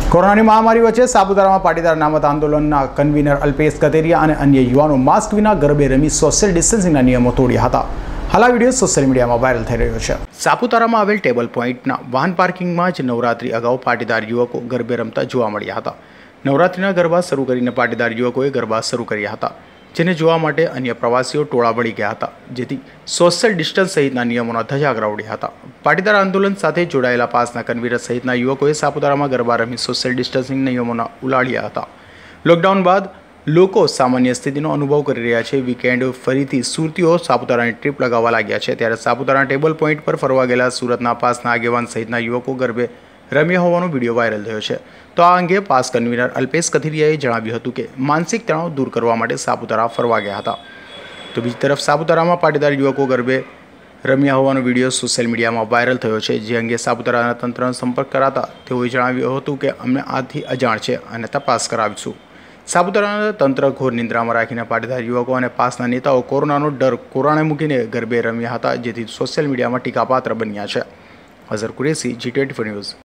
કોરોનાની મહામારી વચ્ચે સાપુતારામાં પાટીદાર અનામત આંદોલનના કન્વીનર અલ્પેશ કતેરિયા અને અન્ય યુવાનો માસ્ક વિના ગરબે રમી સોશિયલ ડિસ્ટન્સિંગના નિયમો તોડ્યા હતા. હાલ આ વિડીયો સોશિયલ મીડિયામાં વાયરલ થઈ રહ્યો છે. સાપુતારામાં આવેલ ટેબલ પોઈન્ટના વાહન પાર્કિંગમાં જ નવરાત્રી અગાઉ પાટીદાર યુવકો ગરબે રમતા જોવા મળ્યા હતા. નવરાત્રીના ગરબા શરૂ કરીને પાટીદાર યુવકોએ ગરબા શરૂ કર્યા હતા, જેને જોવા માટે અન્ય પ્રવાસીઓ ટોળા વળી ગયા હતા, જેથી સોશિયલ ડિસ્ટન્સ સહિતના નિયમોના ધજાગરા ઉડ્યા હતા. પાટીદાર આંદોલન સાથે જોડાયેલા પાસના કન્વીનર સહિતના યુવકોએ સાપુતારામાં ગરબા રમી સોશિયલ ડિસ્ટન્સિંગ નિયમોના ઉલાળ્યા હતા. લોકડાઉન બાદ લોકો સામાન્ય સ્થિતિનો અનુભવ કરી રહ્યા છે. વીકેન્ડ ફરીથી સુરતીઓ સાપુતારાની ટ્રીપ લગાવવા લાગ્યા છે, ત્યારે સાપુતારાના ટેબલ પોઈન્ટ પર ફરવા ગયેલા સુરતના પાસના આગેવાન સહિતના યુવકો ગરબે રમ્યા હોવાનો વિડીયો વાયરલ થયો છે. તો આ અંગે પાસ કન્વીનર અલ્પેશ કથિરિયાએ જણાવ્યું હતું કે માનસિક તણાવ દૂર કરવા માટે સાપુતારા ફરવા ગયા હતા. તો બીજી તરફ સાપુતારામાં પાટીદાર યુવકો ગરબે રમ્યા હોવાનો વિડીયો સોશિયલ મીડિયામાં વાયરલ થયો છે, જે અંગે સાપુતારાના તંત્રનો સંપર્ક કરાતા તેઓએ જણાવ્યું હતું કે અમને આથી અજાણ છે અને તપાસ કરાવીશું. સાપુતારાના તંત્ર ઘોર નિંદ્રામાં રાખીને પાટીદાર યુવકો અને પાસના નેતાઓ કોરોનાનો ડર કોરાણે મૂકીને ગરબે રમ્યા હતા, જેથી સોશિયલ મીડિયામાં ટીકાપાત્ર બન્યા છે. Azhar Qureshi, G24 news.